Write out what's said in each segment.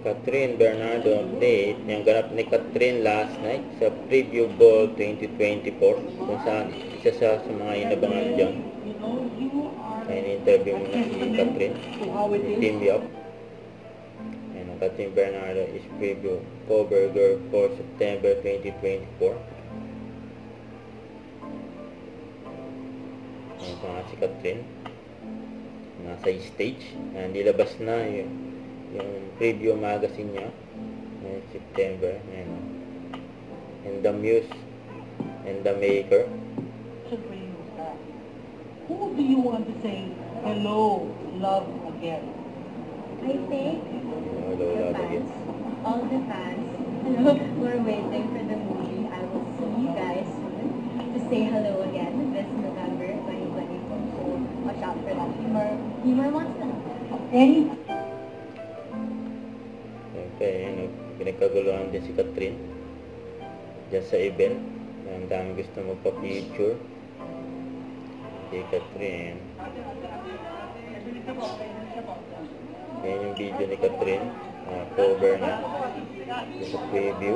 Catherine Bernardo update. Yung ganap ni Catherine last night sa Preview Ball 2024 kung saan isa sa mga inabangan dyan. Ay, interview mo na si Catherine ni Team Yap. And ang Catherine Bernardo is preview cover girl for September 2024. Ayan pa nga si Catherine, nasa stage. And nilabas na yung preview magazine niya ngayong September. Ayan. And the Muse and the Maker. Who do you want to say hello, love again? I think Hello, the love again. fans, all the fans who are waiting for the movie. I will see you guys soon to say hello again this November 2024. So watch out for that. Humor monster. Any Siyempre, pinagkaguluhan din si Catherine dyan sa event. Ang dami gusto magpa-picture si Catherine. Yan yung video ni Catherine, cover na sa preview.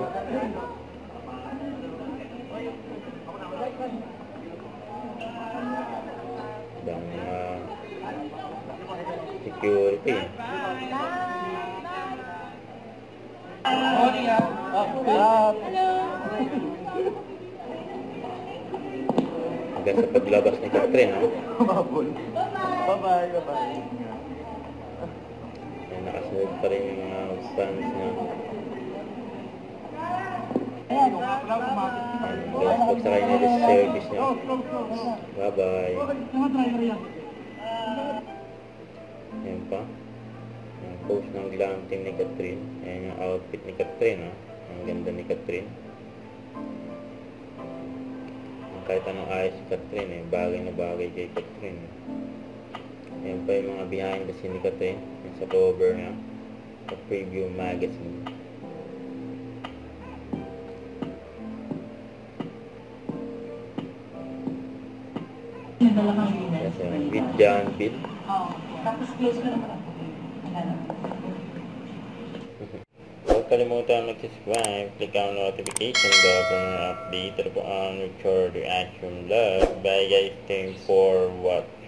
Dami security. Hanggang sa paglabas ni Catherine, Bye-bye. nakasunod pa rin yung mga fans na. Guys, pagsakay nila sa service niya. Bye-bye. Ayan pa. Yung post ng glam team ni Catherine. Ayan yung outfit ni Catherine. Ang ganda ni Catherine. Kahit anong ayos si Catherine, bagay na bagay kay Catherine. Ayan pa yung mga behind the scene ni Catherine. Sa cover niya sa Preview magazine. Kasi with John Pitt. Tapos close ka naman. Huwag kalimutan mag-subscribe, click ang notification bell para na update po ang record reaction vlog. Bye guys, thanks for what